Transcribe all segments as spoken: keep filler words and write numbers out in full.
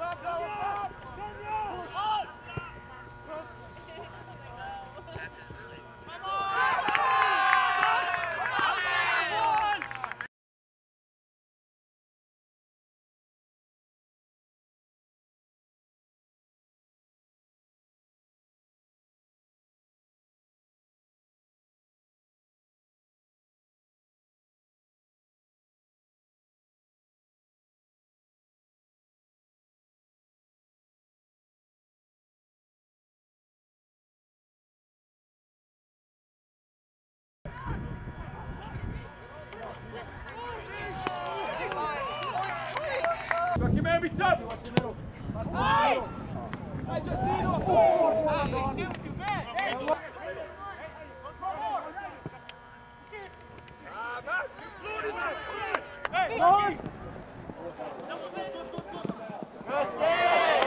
Lucky man, be tough. Hey! I just need a four. Hey, look. Ah, Max, you flew tonight. Hey, Lucky. Good day.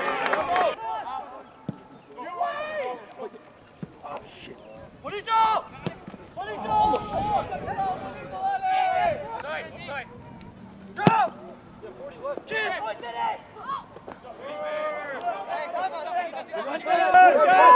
Oh, shit. What do you do? What do you do? Nice, nice. Go! Jim! Hey, come on!